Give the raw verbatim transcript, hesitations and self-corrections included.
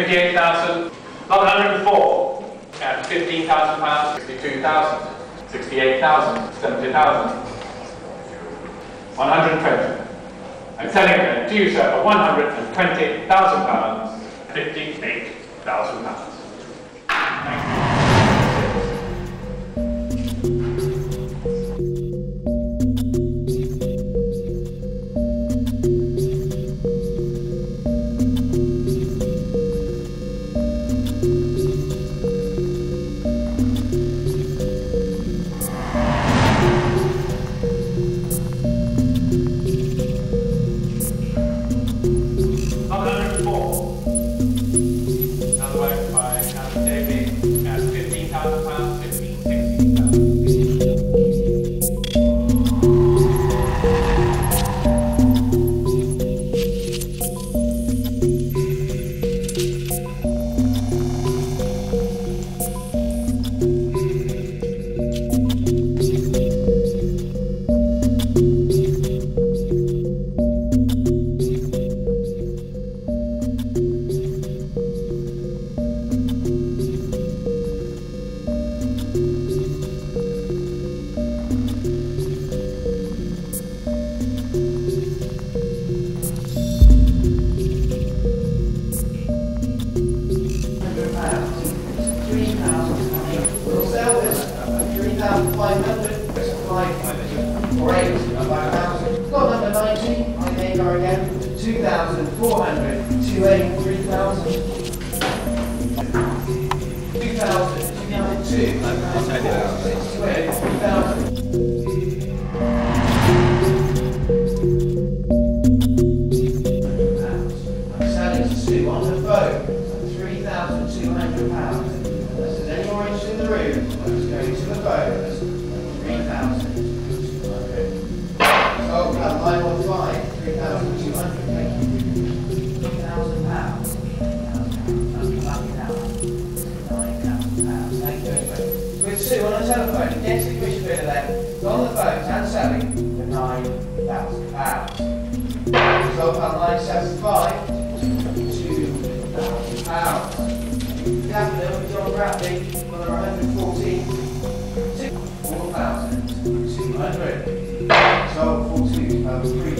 fifty-eight thousand. Lot one hundred and four at fifteen thousand pounds. sixty-two thousand. sixty-eight thousand. seventy thousand. one hundred and twenty. I'm selling it to you, sir, for one hundred and twenty thousand pounds. fifty-eight thousand pounds. Thank you. five hundred, five or eight, five thousand. Lot number ninety, I make her again, two thousand four hundred, two eight, three thousand. two thousand, two thousand two, two eight, three thousand. I'm selling to Sue on the phone for three thousand two hundred pounds. Unless there's any more interest in the room, let's go to the phone. three thousand two hundred. Oh, come, five one five, three thousand two hundred, thank you. three thousand pounds. nine thousand pounds, thank you anyway. With Sue on the telephone, against the commission bid of them, on the phones and selling for nine thousand pounds. twelve pound nine seven five, two thousand pounds. Capital with John Bradley for one hundred fourteen, four thousand two hundred. So, fourteen, um, three